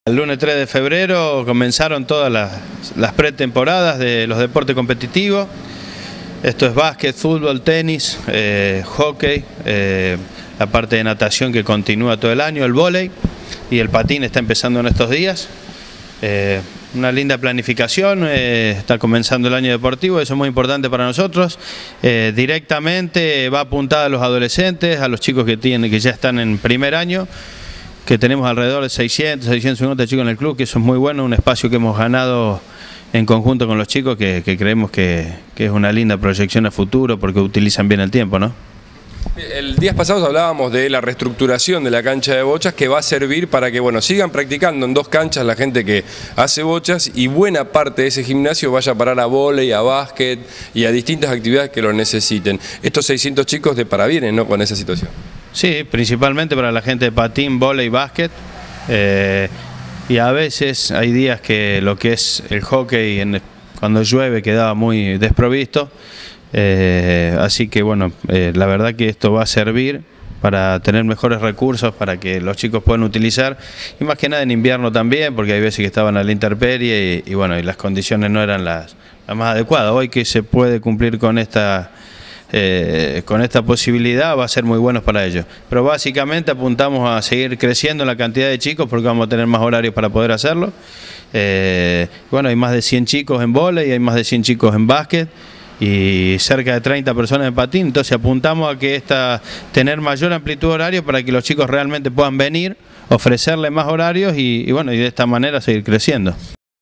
El lunes 3 de febrero comenzaron todas las pretemporadas de los deportes competitivos. Esto es básquet, fútbol, tenis, hockey, la parte de natación que continúa todo el año, el vóley y el patín está empezando en estos días. Una linda planificación, está comenzando el año deportivo, eso es muy importante para nosotros. Directamente va apuntada a los adolescentes, a los chicos que ya están en primer año, que tenemos alrededor de 650 chicos en el club, que eso es muy bueno, un espacio que hemos ganado en conjunto con los chicos, que creemos que es una linda proyección a futuro porque utilizan bien el tiempo, ¿no? El días pasados hablábamos de la reestructuración de la cancha de bochas, que va a servir para que sigan practicando en dos canchas la gente que hace bochas y buena parte de ese gimnasio vaya a parar a vóley, a básquet y a distintas actividades que lo necesiten. Estos 600 chicos de para vienen, ¿no?, con esa situación. Sí, principalmente para la gente de patín, vóley y básquet. Y a veces hay días que lo que es el hockey, cuando llueve, quedaba muy desprovisto. Así que bueno, la verdad que esto va a servir para tener mejores recursos para que los chicos puedan utilizar, y más que nada en invierno también, porque hay veces que estaban a la intemperie y bueno, y las condiciones no eran las más adecuadas. Hoy que se puede cumplir con esta posibilidad, va a ser muy bueno para ellos. Pero básicamente apuntamos a seguir creciendo en la cantidad de chicos porque vamos a tener más horarios para poder hacerlo. Bueno, hay más de 100 chicos en vóley, hay más de 100 chicos en básquet y cerca de 30 personas en patín, entonces apuntamos a que tener mayor amplitud horaria para que los chicos realmente puedan venir, ofrecerles más horarios y bueno, y de esta manera seguir creciendo.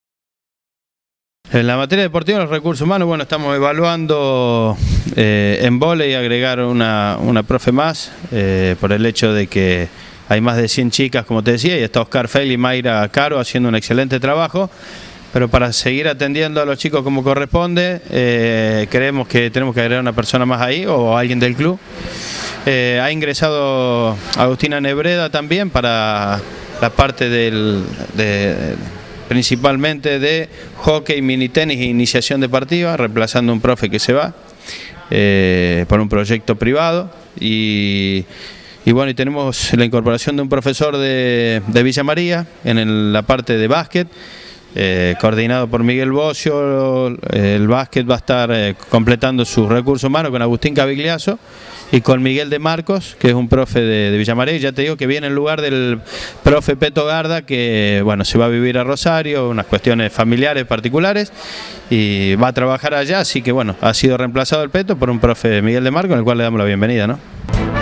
En la materia deportiva, los recursos humanos, bueno, estamos evaluando en vóley agregar una profe más, por el hecho de que hay más de 100 chicas, como te decía, y está Oscar Fel y Mayra Caro haciendo un excelente trabajo. Pero para seguir atendiendo a los chicos como corresponde, creemos que tenemos que agregar una persona más ahí o alguien del club. Ha ingresado Agustina Nebreda también para la parte principalmente de hockey, mini tenis e iniciación deportiva, reemplazando a un profe que se va por un proyecto privado. Y bueno, y tenemos la incorporación de un profesor de Villa María en la parte de básquet. Coordinado por Miguel Bocio. El básquet va a estar completando sus recursos humanos con Agustín Cavigliazo y con Miguel de Marcos, que es un profe de Villa María. Ya te digo que viene en lugar del profe Peto Garda, que bueno, se va a vivir a Rosario, unas cuestiones familiares particulares, y va a trabajar allá, así que bueno, ha sido reemplazado el Peto por un profe Miguel de Marcos, al cual le damos la bienvenida, ¿no?